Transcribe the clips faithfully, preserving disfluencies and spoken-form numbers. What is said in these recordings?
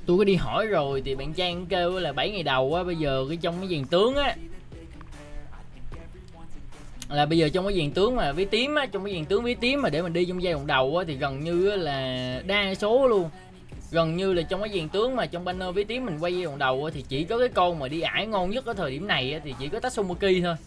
tôi có đi hỏi rồi thì bạn Trang kêu là bảy ngày đầu á, bây giờ cái trong cái dàn tướng á, là bây giờ trong cái dàn tướng mà ví tím á, trong cái dàn tướng ví tím mà để mình đi trong giai đoạn đầu á, thì gần như là đa số luôn, gần như là trong cái dàn tướng mà trong banner ví tím mình quay giai đoạn đầu á, thì chỉ có cái con mà đi ải ngon nhất ở thời điểm này á, thì chỉ có Tatsumaki thôi.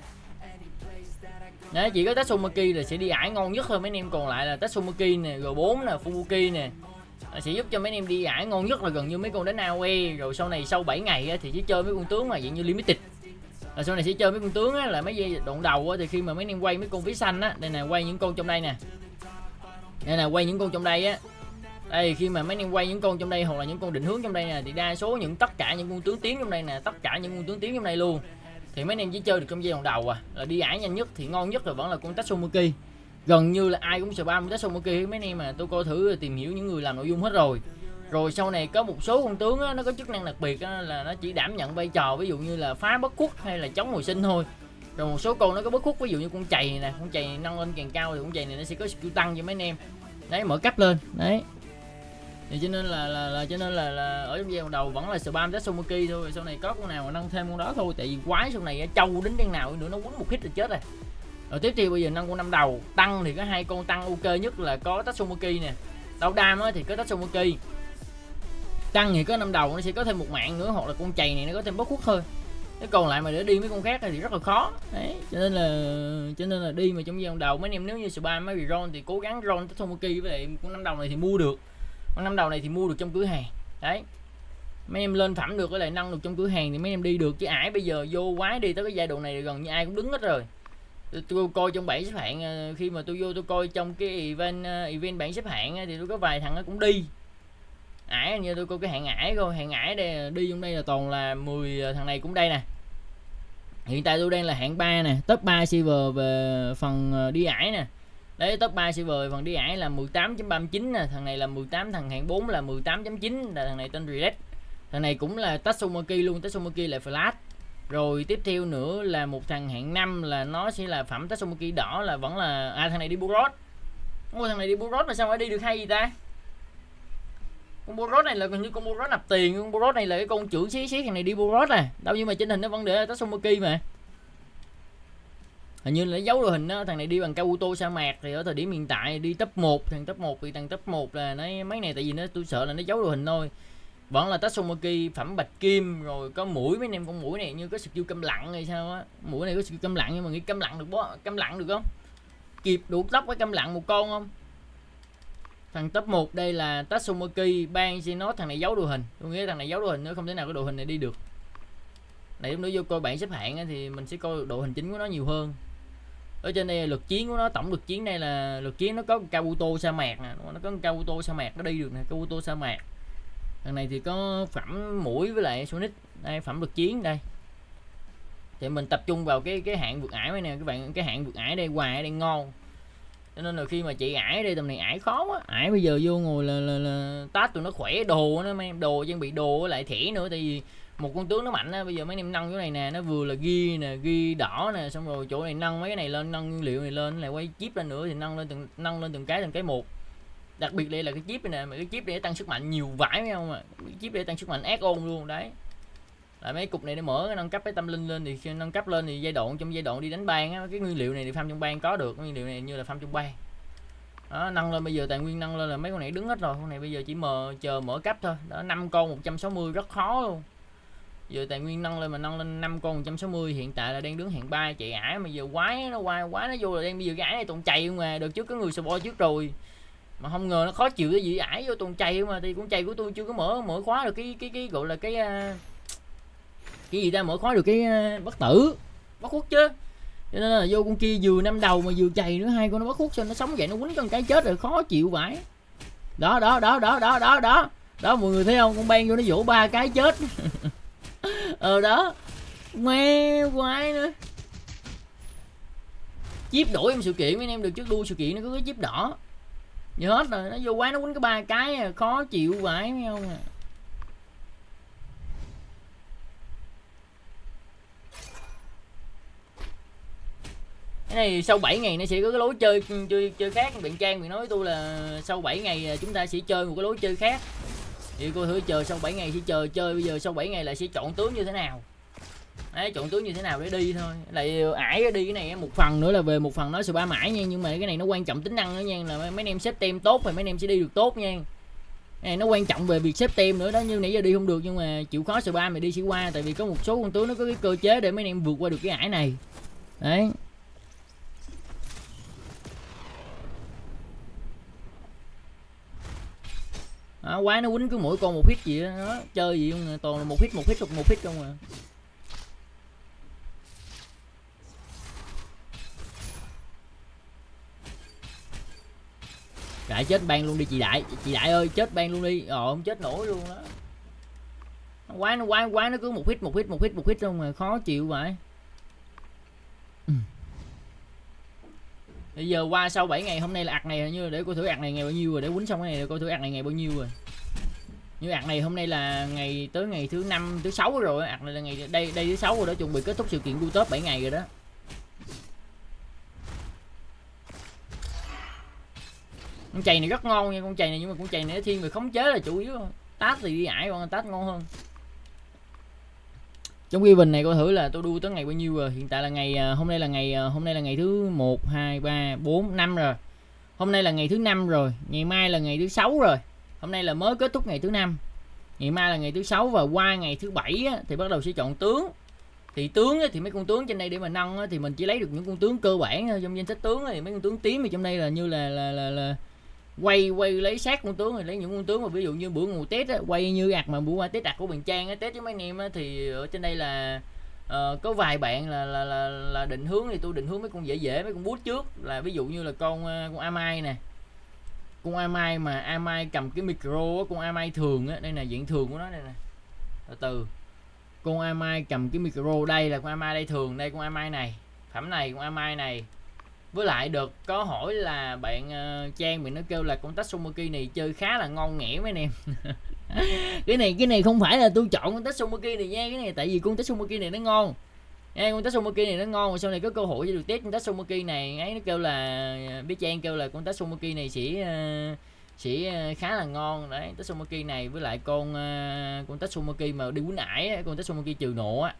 Đấy, chỉ có Tatsumaki là sẽ đi ải ngon nhất thôi, mấy anh em còn lại là Tatsumaki nè, G bốn nè, Fubuki nè, sẽ giúp cho mấy anh em đi ải ngon nhất là gần như mấy con đánh a o e. Rồi sau này sau bảy ngày á, thì chỉ chơi mấy con tướng mà dạng như limited, là sau này sẽ chơi mấy con tướng á, là mấy giai đoạn đầu á, thì khi mà mấy anh em quay mấy con ví xanh á, đây nè, quay những con trong đây nè, đây là quay những con trong đây á, đây khi mà mấy anh em quay những con trong đây hoặc là những con định hướng trong đây nè, thì đa số những tất cả những con tướng tím trong đây nè, tất cả những con tướng tím trong đây luôn, thì mấy anh em chỉ chơi được trong giai đoạn đầu à, là đi ải nhanh nhất thì ngon nhất là vẫn là con Tatsumaki. Gần như là ai cũng spam Tatsumaki mấy anh em, mà tôi coi thử tìm hiểu những người làm nội dung hết rồi. Rồi sau này có một số con tướng á, nó có chức năng đặc biệt á, là nó chỉ đảm nhận vai trò ví dụ như là phá bất khuất hay là chống hồi sinh thôi. Rồi một số con nó có bất khuất, ví dụ như con chày này nè, con chày này nâng lên càng cao thì con chày này nó sẽ có skill tăng cho mấy anh em. Đấy, mở cấp lên. Đấy. Thì cho nên là, là, là cho nên là, là ở trong giai đoạn đầu vẫn là spam Tatsumaki thôi, sau này có con nào mà nâng thêm con đó thôi, tại vì quái sau này trâu đến đen nào nữa nó quấn một hit là chết rồi. Rồi tiếp theo bây giờ nâng con năm đầu, tăng thì có hai con tăng ok nhất là có Tatsumaki nè. Đau đam á thì có Tatsumaki. Tăng thì có năm đầu nó sẽ có thêm một mạng nữa, hoặc là con chày này nó có thêm bất khuất thôi. Cái còn lại mà để đi mấy con khác thì rất là khó. Đấy, cho nên là cho nên là đi mà trong giai đoạn đầu mấy anh em nếu như spam mấy ron thì cố gắng ron Tatsumaki với lại con năm đầu này thì mua được. Con năm đầu này thì mua được trong cửa hàng. Đấy. Mấy em lên phẩm được với lại nâng được trong cửa hàng thì mấy em đi được, chứ ải bây giờ vô quái đi tới cái giai đoạn này gần như ai cũng đứng hết rồi. Tôi, tôi coi trong bảng xếp hạng, khi mà tôi vô tôi coi trong cái event event bảng xếp hạng thì tôi có vài thằng nó cũng đi ải, như tôi coi cái hạng ải coi, hạng ải đây đi trong đây là toàn là mười thằng này cũng đây nè. Hiện tại tôi đang là hạng ba nè, top ba silver về phần đi ải nè. Đấy, top ba silver phần đi ải là mười tám chấm ba mươi chín nè, thằng này là mười tám, thằng hạng bốn là mười tám chấm chín, là thằng này tên Red. Thằng này cũng là Tatsumaki luôn, Tatsumaki là flash. Rồi tiếp theo nữa là một thằng hạng năm là nó sẽ là phẩm Tatsumaki đỏ, là vẫn là à thằng này đi Burot. Ôi thằng này đi Burot mà sao phải đi được hay gì ta? Con Burot này là như con Burot nạp tiền, con Burot này là cái con trưởng xí xí, thằng này đi Burot à. Đâu nhưng mà trên hình nó vẫn để là Tatsumaki mà. Hình như là giấu đội hình đó, thằng này đi bằng Kabuto sa mạc thì ở thời điểm hiện tại đi top một, thằng top một thì thằng top một là nó mấy này, tại vì nó tôi sợ là nó giấu đội hình thôi. Vẫn là Tatsumaki phẩm bạch kim, rồi có mũi mấy anh em, con mũi này như có skill câm lặng hay sao á. Mũi này có skill câm lặng nhưng mà nghĩ câm lặng được bó, câm lặng được không? Kịp đủ tóc với câm lặng một con không? Thằng top một đây là Tatsumaki, ban Xenos, thằng này giấu đội hình. Tôi nghĩ thằng này giấu đội hình nữa, không thể nào cái đội hình này đi được. Này lúc nữa vô coi bảng xếp hạng thì mình sẽ coi đội hình chính của nó nhiều hơn. Ở trên đây lực chiến của nó, tổng lực chiến đây là lực chiến nó có Kabuto sa mạc nè, nó có Kabuto sa mạc nó đi được nè, Kabuto sa mạc. Thằng này thì có phẩm mũi với lại Sonic, đây phẩm lực chiến đây. Thì mình tập trung vào cái cái hạng vượt ải này nè các bạn, cái hạng vượt ải đây hoài ở đây ngon. Cho nên là khi mà chị ải đây tầm này ải khó quá, ải bây giờ vô ngồi là là, là tát tụi nó khỏe đồ nó mấy em, đồ trang bị đồ với lại thẻ nữa, tại vì một con tướng nó mạnh á, bây giờ mấy em nâng cái này nè, nó vừa là ghi nè, ghi đỏ nè, xong rồi chỗ này nâng mấy cái này lên, nâng nguyên liệu này lên, lại quay chip lên nữa thì nâng lên từng nâng lên từng cái từng cái một. Đặc biệt đây là cái chip này nè, mà cái chip để tăng sức mạnh nhiều vãi phải không ạ? Cái chip để tăng sức mạnh ác ôn luôn đấy. Là mấy cục này để mở cái nâng cấp cái tâm linh lên, thì khi nâng cấp lên thì giai đoạn trong giai đoạn đi đánh bang á, cái nguyên liệu này thì farm trong bang có được, cái nguyên liệu này như là farm trong bang. Đó, nâng lên bây giờ tài nguyên nâng lên là mấy con này đứng hết rồi, con này bây giờ chỉ mờ chờ mở cấp thôi. Đó, năm con một trăm sáu mươi rất khó luôn. Giờ tài nguyên nâng lên mà nâng lên năm con một trăm sáu mươi, hiện tại là đang đứng hạng ba chạy ải, mà giờ quái nó qua quá nó vô là đang bây giờ cái ải này toàn chạy không à. Đợt trước có người support trước rồi mà không ngờ nó khó chịu cái gì, ải vô toàn chạy mà, thì con chạy của tôi chưa có mở mở khóa được cái cái cái gọi là cái cái gì ta, mở khóa được cái bất tử bất khuất chứ. Cho nên là vô con kia vừa năm đầu mà vừa chạy nữa, hai con nó bất khuất, sao nó sống vậy, nó quýnh con cái chết rồi, khó chịu vãi. Đó đó đó đó đó đó đó đó, mọi người thấy không, con ban vô nó vỗ ba cái chết. Ờ đó, mê quái nữa. Chip đổi em sự kiện mấy anh em được trước đua sự kiện nó có cái chip đỏ như hết rồi, nó vô quái nó quýnh cái ba cái khó chịu vãi mấy không à. Cái này sau bảy ngày nó sẽ có cái lối chơi chơi chơi khác. Bạn Trang bị nói với tôi là sau bảy ngày chúng ta sẽ chơi một cái lối chơi khác. Thì cô thử chờ sau bảy ngày sẽ chờ chơi, bây giờ sau bảy ngày là sẽ chọn tướng như thế nào. Đấy, chọn tướng như thế nào để đi thôi. Lại ải đi cái này một phần nữa là về một phần nó spam ải nha, nhưng mà cái này nó quan trọng tính năng nữa nha, là mấy anh em xếp tem tốt thì mấy anh em sẽ đi được tốt nha. Cái này nó quan trọng về việc xếp tem nữa đó, như nãy giờ đi không được nhưng mà chịu khó spam thì đi sẽ qua, tại vì có một số con tướng nó có cái cơ chế để mấy anh em vượt qua được cái ải này. Đấy. Đó, quá nó quýnh cứ mỗi con một hit gì đó, đó. Chơi gì không, toàn là một hit một hit một hit không à. Đại chết ban luôn đi chị Đại, chị Đại ơi chết ban luôn đi, ờ không chết nổi luôn đó. Quá nó quá quá nó cứ một hit một hit một hit một hit không mà khó chịu vậy. Ừ. Bây giờ qua sau bảy ngày, hôm nay là ạc này như để cô thử ạc này ngày bao nhiêu rồi, để quýnh xong cái này để cô thử ạc này ngày bao nhiêu rồi. Như ạc này hôm nay là ngày tới ngày thứ năm thứ sáu rồi, ạc này là ngày đây đây thứ sáu rồi đó, chuẩn bị kết thúc sự kiện đua top bảy ngày rồi đó. Con chày này rất ngon nha, con chày này, nhưng mà con chày này nó thiên về khống chế là chủ yếu. Tát thì đi ải, con tát ngon hơn. Trong event này coi thử là tôi đua tới ngày bao nhiêu rồi. Hiện tại là ngày hôm nay là ngày hôm nay là ngày thứ một, hai, ba, bốn, năm rồi. Hôm nay là ngày thứ năm rồi, ngày mai là ngày thứ sáu rồi. Hôm nay là mới kết thúc ngày thứ năm. Ngày mai là ngày thứ sáu và qua ngày thứ bảy á, thì bắt đầu sẽ chọn tướng. Thì tướng á, thì mấy con tướng trên đây để mà nâng á, thì mình chỉ lấy được những con tướng cơ bản thôi. Trong danh sách tướng á, thì mấy con tướng tím thì trong đây là như là là là, là quay quay lấy sát con tướng, rồi lấy những con tướng mà ví dụ như bữa ngủ tết á, quay như ạc mà bữa qua tết ạc của Bình Trang á, tết với mấy anh em á, thì ở trên đây là uh, có vài bạn là là, là là định hướng, thì tôi định hướng mấy con dễ dễ, mấy con bút trước, là ví dụ như là con con Amai nè, con Amai mà Amai cầm cái micro á, con Amai thường á, đây là diện thường của nó đây nè, từ từ con Amai cầm cái micro, đây là con Amai đây thường, đây con Amai này, phẩm này con Amai này. Với lại được có hỏi là bạn uh, Trang mình nó kêu là con Tatsumaki này chơi khá là ngon nghẻ mấy anh em. cái này cái này không phải là tôi chọn con Tatsumaki này nha, cái này tại vì con Tatsumaki này nó ngon nha, con Tatsumaki này nó ngon, rồi sau này có cơ hội cho được test con Tatsumaki này ấy, nó kêu là biết Trang kêu là con Tatsumaki này sẽ uh, sẽ uh, khá là ngon đấy. Tatsumaki này với lại con uh, con Tatsumaki mà đi quýnh ải, con Tatsumaki trừ nộ á,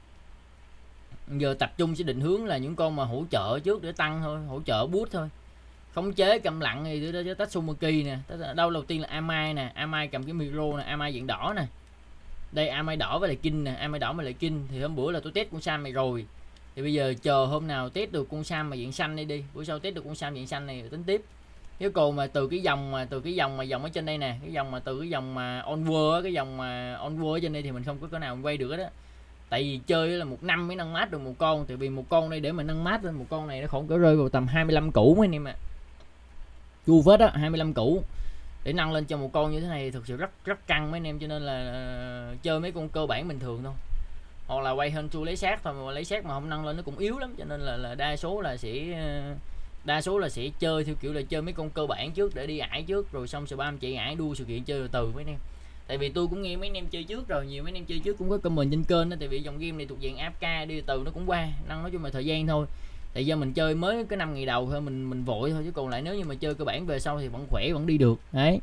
giờ tập trung sẽ định hướng là những con mà hỗ trợ trước để tăng thôi, hỗ trợ boost thôi, khống chế cầm lặng thì cho Tatsumaki nè. Đâu đầu tiên là Amai nè, Amai cầm cái micro nè, Amai dạng đỏ nè, đây Amai đỏ với lại Kinh nè, Amai đỏ với lại Kinh. Thì hôm bữa là tôi test con Sam này rồi, thì bây giờ chờ hôm nào test được con Sam mà dạng xanh đây đi, bữa sau test được con Sam dạng xanh này rồi tính tiếp. Cái còn mà từ cái dòng mà từ cái dòng mà dòng ở trên đây nè, cái dòng mà từ cái dòng mà Onward, cái dòng mà Onward ở trên đây thì mình không có cái nào mình quay được đó. Tại vì chơi là một năm mới nâng mát được một con, tại vì một con đây để mà nâng mát lên một con này nó khoảng cỡ rơi vào tầm hai mươi lăm củ mấy anh em ạ. Chu vết á, hai mươi lăm củ để nâng lên cho một con như thế này thực sự rất rất căng mấy anh em, cho nên là uh, chơi mấy con cơ bản bình thường thôi, hoặc là quay hơn chu lấy sát thôi, mà lấy sát mà không nâng lên nó cũng yếu lắm, cho nên là, là đa số là sẽ uh, đa số là sẽ chơi theo kiểu là chơi mấy con cơ bản trước để đi ải trước, rồi xong spam chạy ải đua sự kiện chơi từ từ mấy anh em. Tại vì tôi cũng nghe mấy anh em chơi trước rồi, nhiều mấy anh em chơi trước cũng có comment trên kênh đó, tại vì dòng game này thuộc dạng ép ca, đi từ nó cũng qua, năng nói chung là thời gian thôi. Tại do mình chơi mới cái năm ngày đầu thôi, mình mình vội thôi, chứ còn lại nếu như mà chơi cơ bản về sau thì vẫn khỏe, vẫn đi được. Đấy.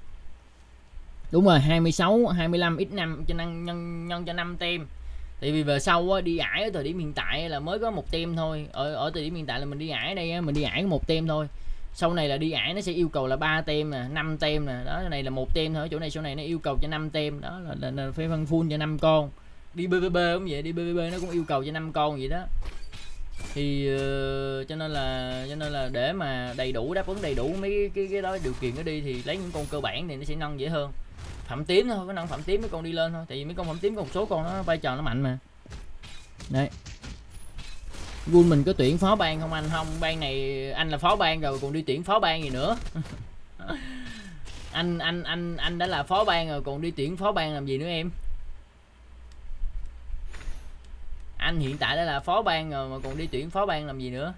Đúng rồi, hai mươi sáu, hai mươi lăm x năm cho năng nhân nhân cho năm tem. Tại vì về sau á, đi ải ở thời điểm hiện tại là mới có một tem thôi. Ở ở thời điểm hiện tại là mình đi ải đây á, mình đi ải có một tem thôi. Sau này là đi ải nó sẽ yêu cầu là ba tem nè, năm tem nè, đó, cái này là một tem thôi, ở chỗ này sau này nó yêu cầu cho năm tem, đó là, là, là phải phân full cho năm con. Đi pê vê pê cũng vậy, đi pê vê pê nó cũng yêu cầu cho năm con vậy đó. Thì uh, cho nên là cho nên là để mà đầy đủ, đáp ứng đầy đủ mấy cái cái, cái đó điều kiện đó đi thì lấy những con cơ bản thì nó sẽ nâng dễ hơn. Phẩm tím thôi, có nâng phẩm tím mấy con đi lên thôi, tại vì mấy con phẩm tím có một số con nó vai trò nó mạnh mà. Đấy. Gun mình có tuyển phó ban không anh? Không, ban này anh là phó ban rồi còn đi tuyển phó ban gì nữa. anh anh anh anh đã là phó ban rồi còn đi tuyển phó ban làm gì nữa em? Anh hiện tại đã là phó ban rồi mà còn đi tuyển phó ban làm gì nữa?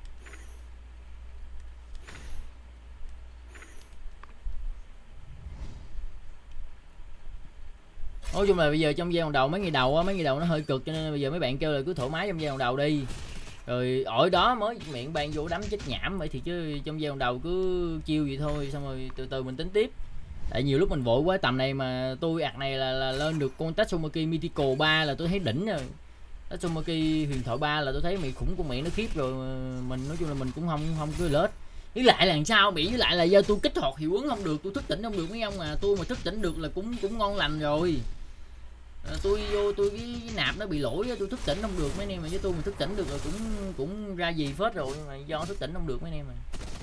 Nói chung là bây giờ trong giai đoạn đầu, mấy ngày đầu á, mấy ngày đầu nó hơi cực, cho nên bây giờ mấy bạn kêu là cứ thoải mái trong giai đoạn đầu đi. Rồi ở đó mới miệng ban vô đấm chết nhảm vậy, thì chứ trong giai đoạn đầu cứ chiêu vậy thôi, xong rồi từ từ mình tính tiếp. Tại nhiều lúc mình vội quá, tầm này mà tôi ạc này là, là lên được con Tatsumaki Mythical ba là tôi thấy đỉnh rồi. Tatsumaki huyền thoại ba là tôi thấy mày khủng con mẹ nó khiếp rồi. Mình nói chung là mình cũng không không cứ lết. Với lại là làm sao bị, với lại là do tôi kích hoạt hiệu ứng không được, tôi thức tỉnh không được mấy ông à. Tôi mà thức tỉnh được là cũng cũng ngon lành rồi. À, tôi vô tôi cái, cái nạp nó bị lỗi, tôi thức tỉnh không được mấy anh em, mà với tôi mà thức tỉnh được là cũng cũng ra gì phết rồi, mà do thức tỉnh không được mấy anh em mà.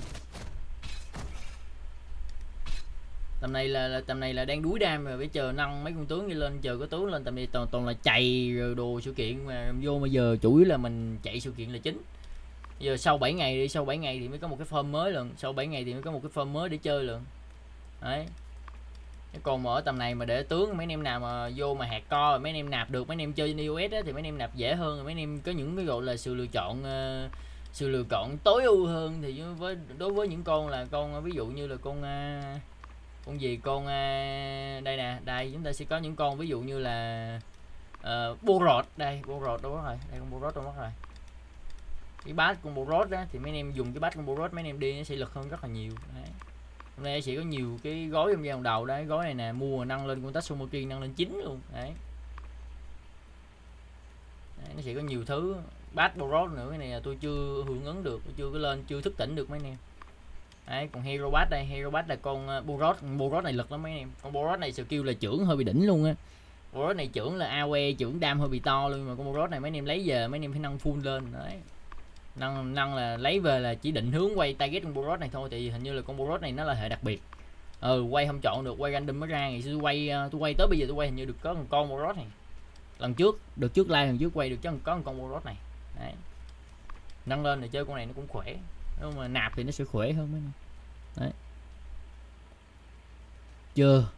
Tầm này là, là tầm này là đang đuối đam rồi, phải chờ nâng mấy con tướng đi lên, chờ có tướng lên. Tầm này toàn toàn là chạy rồi đồ sự kiện mà vô, bây giờ chủ yếu là mình chạy sự kiện là chính. Giờ sau bảy ngày đi, sau bảy ngày thì mới có một cái form mới lần, sau bảy ngày thì mới có một cái form mới để chơi lần. Đấy. Còn mà ở tầm này mà để tướng, mấy anh em nào mà vô mà hạt co, mấy anh em nạp được, mấy anh em chơi trên i ô ét á, thì mấy anh em nạp dễ hơn, mấy anh em có những cái gọi là sự lựa chọn uh, sự lựa chọn tối ưu hơn. Thì với đối với những con là con ví dụ như là con uh, con gì con uh, đây nè, đây chúng ta sẽ có những con ví dụ như là uh, bô rột, đây bô rột đâu mất rồi, đây con bô rột đâu mất rồi, cái bát con bô rốt đó, thì mấy anh em dùng cái bát con bô rốt mấy anh em đi nó sẽ lực hơn rất là nhiều. Đấy. Hôm nay sẽ có nhiều cái gói trong giai đoạn đầu đấy, gói này nè, mua nâng lên con Tatsumaki nâng lên chín luôn. Đấy. Đấy, nó sẽ có nhiều thứ, bát bô rốt nữa, cái này là tôi chưa hưởng ứng được, tôi chưa có lên, chưa thức tỉnh được mấy anh em. Đấy, còn hero bát đây, hero bát là con bô rốt, bô rốt này lực lắm mấy anh em, con bô rốt này skill là trưởng hơi bị đỉnh luôn á. Bô rốt này trưởng là a o e, trưởng đam hơi bị to luôn, mà con bô rốt này mấy anh em lấy về mấy anh em phải nâng full lên. Đấy. Nâng, nâng là lấy về là chỉ định hướng quay target con Boros này thôi, thì hình như là con Boros này nó là hệ đặc biệt. Ừ, quay không chọn được, quay random mới ra. Ngày xưa tôi quay tôi quay tới bây giờ tôi quay hình như được có một con Boros này. Lần trước, được trước live lần trước quay được có một con Boros này. Đấy. Nâng lên thì chơi con này nó cũng khỏe. Nhưng mà nạp thì nó sẽ khỏe hơn mấy. Đấy. Chưa